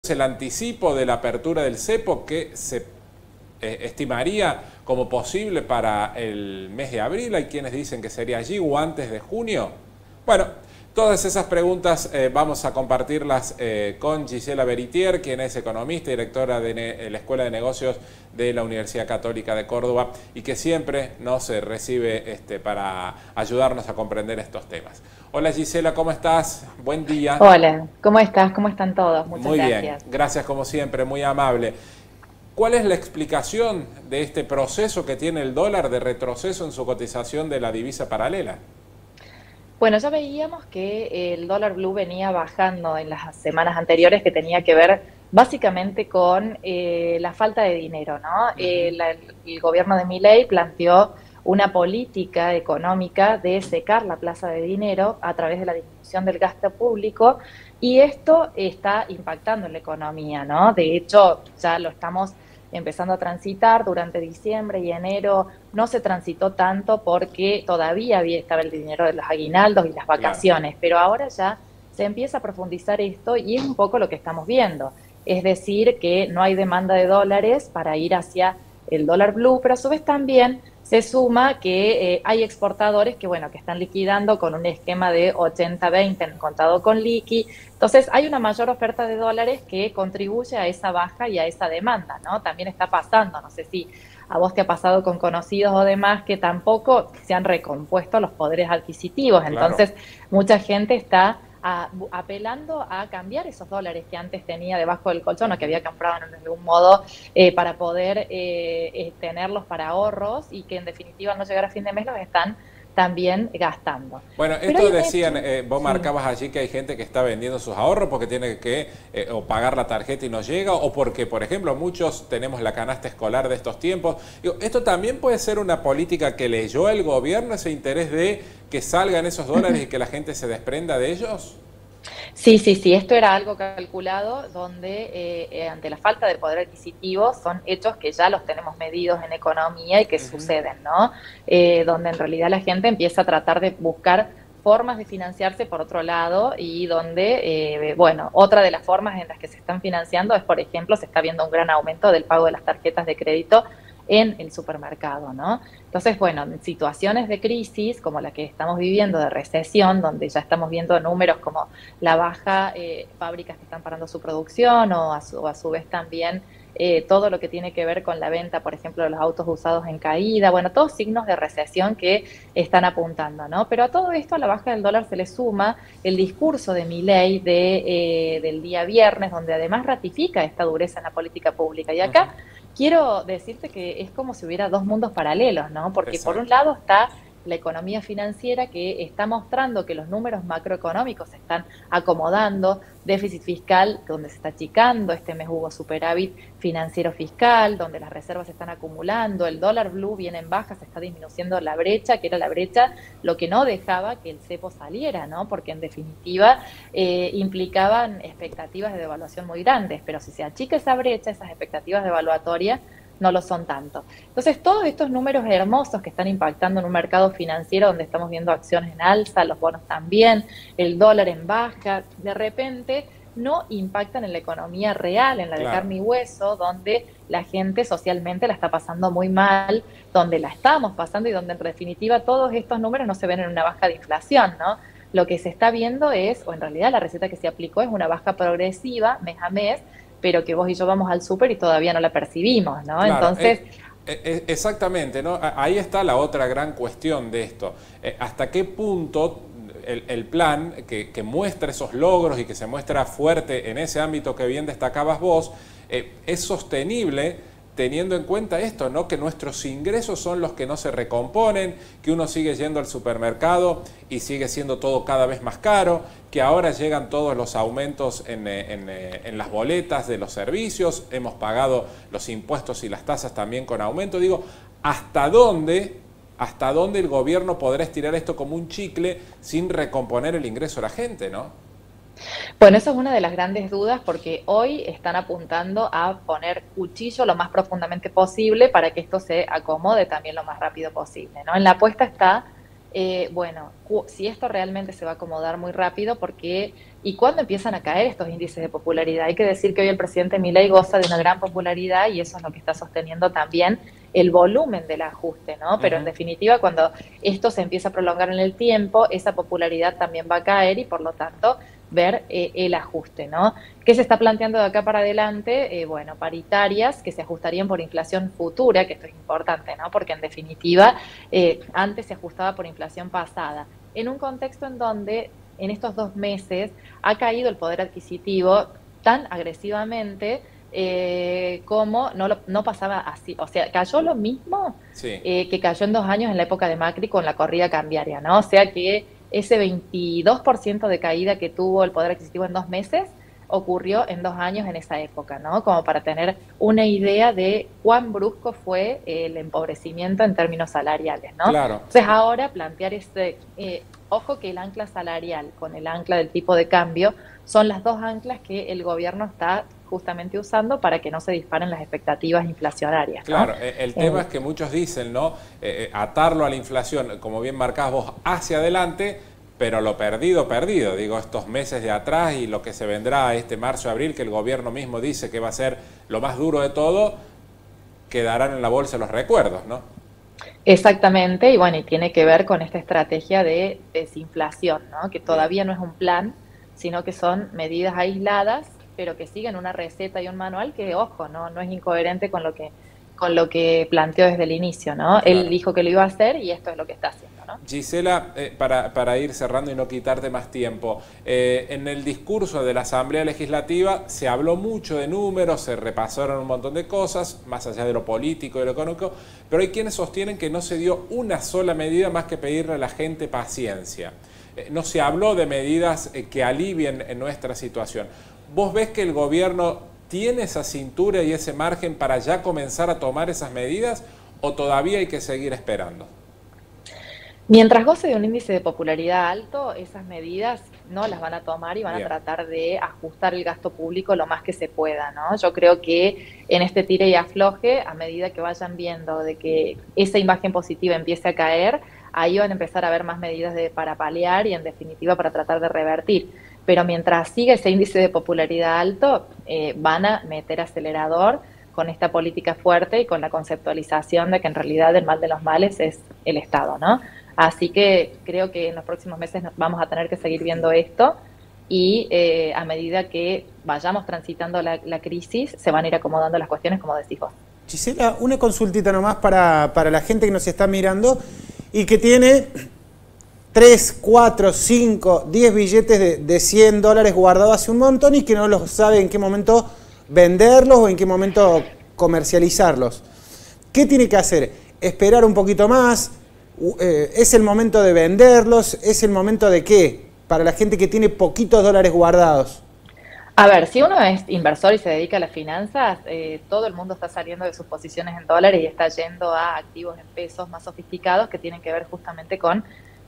el anticipo de la apertura del cepo que se estimaría como posible para el mes de abril. Hay quienes dicen que sería allí o antes de junio. Bueno, todas esas preguntas vamos a compartirlas con Gisela Beritier, quien es economista y directora de la Escuela de Negocios de la Universidad Católica de Córdoba y que siempre nos recibe para ayudarnos a comprender estos temas. Hola Gisela, ¿cómo estás? Buen día. Hola, ¿cómo estás? ¿Cómo están todos? Muchas Muy bien, gracias. gracias como siempre, muy amable. ¿Cuál es la explicación de este proceso que tiene el dólar de retroceso en su cotización de la divisa paralela? Bueno, ya veíamos que el dólar blue venía bajando en las semanas anteriores, que tenía que ver básicamente con la falta de dinero, ¿no? El gobierno de Milei planteó una política económica de secar la plaza de dinero a través de la disminución del gasto público y esto está impactando en la economía, ¿no? De hecho, ya lo estamos empezando a transitar durante diciembre y enero. No se transitó tanto porque todavía estaba el dinero de los aguinaldos y las Claro. vacaciones, pero ahora ya se empieza a profundizar esto y es un poco lo que estamos viendo. Es decir, que no hay demanda de dólares para ir hacia el dólar blue, pero a su vez también se suma que hay exportadores que, bueno, que están liquidando con un esquema de 80-20 en el contado con liqui. Entonces, hay una mayor oferta de dólares que contribuye a esa baja y a esa demanda, ¿no? También está pasando, no sé si a vos te ha pasado con conocidos o demás, que tampoco se han recompuesto los poderes adquisitivos. Claro. Entonces, mucha gente está apelando a cambiar esos dólares que antes tenía debajo del colchón o que había comprado en algún modo para poder tenerlos para ahorros y que en definitiva al no llegar a fin de mes los están también gastando. Bueno, Pero esto hay un decían, hecho, vos sí. marcabas allí que hay gente que está vendiendo sus ahorros porque tiene que o pagar la tarjeta y no llega, o porque, por ejemplo, muchos tenemos la canasta escolar de estos tiempos. Digo, esto también puede ser una política que leyó el gobierno, ese interés de que salgan esos dólares y que la gente se desprenda de ellos. Sí, sí, sí, esto era algo calculado donde ante la falta de poder adquisitivo son hechos que ya los tenemos medidos en economía y que Ujú. suceden, ¿no? Donde en realidad la gente empieza a tratar de buscar formas de financiarse por otro lado y donde, bueno, otra de las formas en las que se están financiando es, por ejemplo, se está viendo un gran aumento del pago de las tarjetas de crédito en el supermercado, ¿no? Entonces, bueno, en situaciones de crisis como la que estamos viviendo, de recesión, donde ya estamos viendo números como la baja, fábricas que están parando su producción o a su vez también todo lo que tiene que ver con la venta, por ejemplo, de los autos usados en caída, bueno, todos signos de recesión que están apuntando, ¿no? Pero a todo esto, a la baja del dólar se le suma el discurso de Milei del día viernes, donde además ratifica esta dureza en la política pública. Y Ujú. acá quiero decirte que es como si hubiera dos mundos paralelos, ¿no? Porque por un Exacto. lado está la economía financiera que está mostrando que los números macroeconómicos se están acomodando, déficit fiscal donde se está achicando, este mes hubo superávit financiero fiscal, donde las reservas se están acumulando, el dólar blue viene en baja, se está disminuyendo la brecha, que era la brecha lo que no dejaba que el cepo saliera, ¿no? Porque en definitiva implicaban expectativas de devaluación muy grandes, pero si se achica esa brecha, esas expectativas devaluatorias no lo son tanto. Entonces, todos estos números hermosos que están impactando en un mercado financiero donde estamos viendo acciones en alza, los bonos también, el dólar en baja, de repente no impactan en la economía real, en la de Claro. carne y hueso, donde la gente socialmente la está pasando muy mal, donde la estamos pasando y donde en definitiva todos estos números no se ven en una baja de inflación, ¿no? Lo que se está viendo es, o en realidad la receta que se aplicó es una baja progresiva mes a mes, pero que vos y yo vamos al súper y todavía no la percibimos, ¿no? Claro, Entonces, exactamente, ¿no? Ahí está la otra gran cuestión de esto. ¿Hasta qué punto el plan que muestra esos logros y que se muestra fuerte en ese ámbito que bien destacabas vos, es sostenible teniendo en cuenta esto, ¿no? Que nuestros ingresos son los que no se recomponen, que uno sigue yendo al supermercado y sigue siendo todo cada vez más caro, que ahora llegan todos los aumentos en las boletas de los servicios, hemos pagado los impuestos y las tasas también con aumento. Digo, hasta dónde el gobierno podrá estirar esto como un chicle sin recomponer el ingreso de la gente, ¿no? bueno, esa es una de las grandes dudas porque hoy están apuntando a poner cuchillo lo más profundamente posible para que esto se acomode también lo más rápido posible, ¿no? En la apuesta está bueno, si esto realmente se va a acomodar muy rápido, porque ¿y cuándo empiezan a caer estos índices de popularidad? Hay que decir que hoy el presidente Milei goza de una gran popularidad y eso es lo que está sosteniendo también el volumen del ajuste, ¿no? Pero en definitiva, cuando esto se empieza a prolongar en el tiempo, esa popularidad también va a caer y por lo tanto ver el ajuste, ¿no? ¿Qué se está planteando de acá para adelante? Bueno, paritarias que se ajustarían por inflación futura, que esto es importante, ¿no? Porque en definitiva, antes se ajustaba por inflación pasada, en un contexto en donde en estos 2 meses ha caído el poder adquisitivo tan agresivamente como no pasaba así. O sea, cayó lo mismo que cayó en 2 años en la época de Macri con la corrida cambiaria, ¿no? O sea que ese 22% de caída que tuvo el poder adquisitivo en 2 meses ocurrió en 2 años en esa época, ¿no? Como para tener una idea de cuán brusco fue el empobrecimiento en términos salariales, ¿no? Claro. Entonces ahora plantear ojo que el ancla salarial con el ancla del tipo de cambio son las 2 anclas que el gobierno está justamente usando para que no se disparen las expectativas inflacionarias, ¿no? Claro, el tema es que muchos dicen, ¿no? Atarlo a la inflación, como bien marcás vos, hacia adelante, pero lo perdido, perdido. Digo, estos meses de atrás y lo que se vendrá este marzo, abril, que el gobierno mismo dice que va a ser lo más duro de todo, quedarán en la bolsa los recuerdos, ¿no? Exactamente, y bueno, y tiene que ver con esta estrategia de desinflación, ¿no? Que todavía no es un plan, sino que son medidas aisladas, pero que siguen una receta y un manual que, ojo, no es incoherente con lo que planteó desde el inicio, ¿no? Claro. Él dijo que lo iba a hacer y esto es lo que está haciendo, ¿no? Gisela, para ir cerrando y no quitarte más tiempo, en el discurso de la Asamblea Legislativa se habló mucho de números, se repasaron un montón de cosas, más allá de lo político y lo económico, pero hay quienes sostienen que no se dio una sola medida más que pedirle a la gente paciencia. No se habló de medidas que alivien nuestra situación. ¿Vos ves que el gobierno tiene esa cintura y ese margen para ya comenzar a tomar esas medidas o todavía hay que seguir esperando? Mientras goce de un índice de popularidad alto, esas medidas no las van a tomar y van a tratar de ajustar el gasto público lo más que se pueda, ¿no? Yo creo que en este tire y afloje, a medida que vayan viendo de que esa imagen positiva empiece a caer, ahí van a empezar a haber más medidas para paliar y en definitiva para tratar de revertir. Pero mientras siga ese índice de popularidad alto, van a meter acelerador con esta política fuerte y con la conceptualización de que en realidad el mal de los males es el Estado, ¿no? Así que creo que en los próximos meses vamos a tener que seguir viendo esto y a medida que vayamos transitando la crisis, se van a ir acomodando las cuestiones, como decís vos. Gisela, una consultita nomás para la gente que nos está mirando y que tiene 3, 4, 5, 10 billetes de $100 guardados hace un montón y que no los sabe en qué momento venderlos o en qué momento comercializarlos. ¿Qué tiene que hacer? ¿Esperar un poquito más? ¿Es el momento de venderlos? ¿Es el momento de qué? Para la gente que tiene poquitos dólares guardados. A ver, si uno es inversor y se dedica a las finanzas, todo el mundo está saliendo de sus posiciones en dólares y está yendo a activos en pesos más sofisticados que tienen que ver justamente con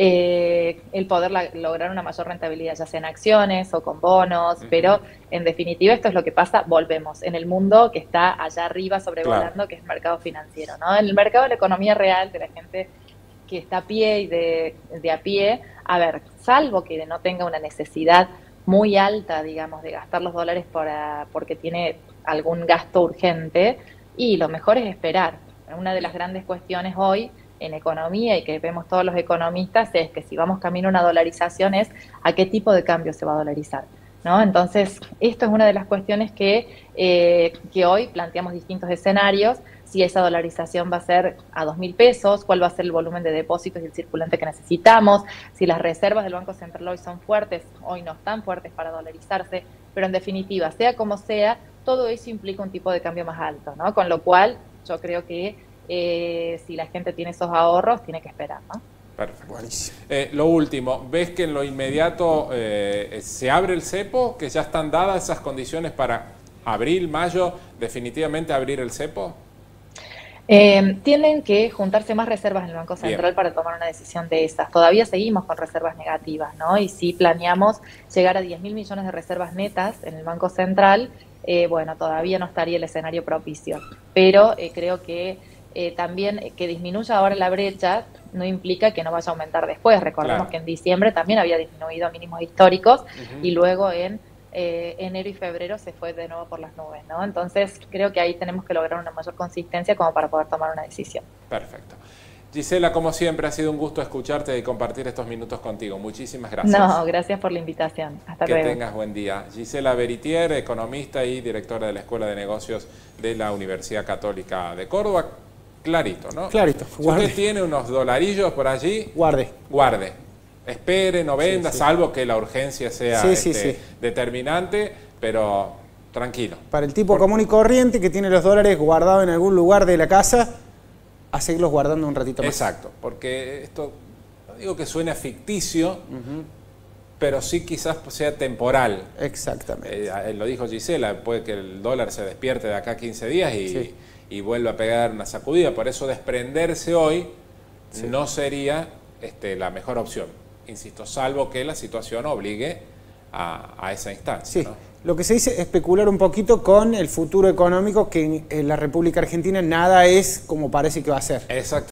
el poder lograr una mayor rentabilidad, ya sea en acciones o con bonos, pero en definitiva esto es lo que pasa, volvemos, en el mundo que está allá arriba sobrevolando, que es el mercado financiero, ¿no? En el mercado de la economía real, de la gente que está a pie y de a pie, a ver, salvo que no tenga una necesidad muy alta, digamos, de gastar los dólares porque tiene algún gasto urgente, y lo mejor es esperar. Una de las grandes cuestiones hoy en economía y que vemos todos los economistas es que si vamos camino a una dolarización es a qué tipo de cambio se va a dolarizar, ¿no? Entonces, esto es una de las cuestiones que hoy planteamos distintos escenarios. Si esa dolarización va a ser a 2.000 pesos, cuál va a ser el volumen de depósitos y el circulante que necesitamos, si las reservas del Banco Central hoy son fuertes, hoy no están fuertes para dolarizarse, pero en definitiva, sea como sea, todo eso implica un tipo de cambio más alto, ¿no? Con lo cual, yo creo que si la gente tiene esos ahorros, tiene que esperar, ¿no? Perfecto. Lo último, ¿ves que en lo inmediato se abre el cepo, que ya están dadas esas condiciones para abril, mayo, definitivamente abrir el cepo? Tienen que juntarse más reservas en el Banco Central para tomar una decisión de esas. Todavía seguimos con reservas negativas, ¿no? Y si planeamos llegar a 10.000 millones de reservas netas en el Banco Central, bueno, todavía no estaría el escenario propicio. Pero creo que también que disminuya ahora la brecha no implica que no vaya a aumentar después. Recordemos Claro. que en diciembre también había disminuido a mínimos históricos y luego en enero y febrero se fue de nuevo por las nubes, ¿no? Entonces creo que ahí tenemos que lograr una mayor consistencia como para poder tomar una decisión. Perfecto. Gisela, como siempre, ha sido un gusto escucharte y compartir estos minutos contigo. Muchísimas gracias. No, gracias por la invitación. Hasta luego. Que tengas buen día. Gisela Beritier, economista y directora de la Escuela de Negocios de la Universidad Católica de Córdoba. Clarito, ¿no? Clarito. Si Guarde. usted tiene unos dolarillos por allí, Guarde. guarde. Espere, no venda, Sí. salvo que la urgencia sea Sí. determinante, pero tranquilo. Para el tipo común y corriente que tiene los dólares guardados en algún lugar de la casa, a seguirlos guardando un ratito más. Exacto, porque esto, no digo que suene ficticio, pero sí quizás sea temporal. Exactamente. Lo dijo Gisela, puede que el dólar se despierte de acá a 15 días y vuelva a pegar una sacudida. Por eso desprenderse hoy no sería la mejor opción. Insisto, salvo que la situación obligue a esa instancia. Sí, ¿no? lo que se dice es especular un poquito con el futuro económico, que en la República Argentina nada es como parece que va a ser. Exacto.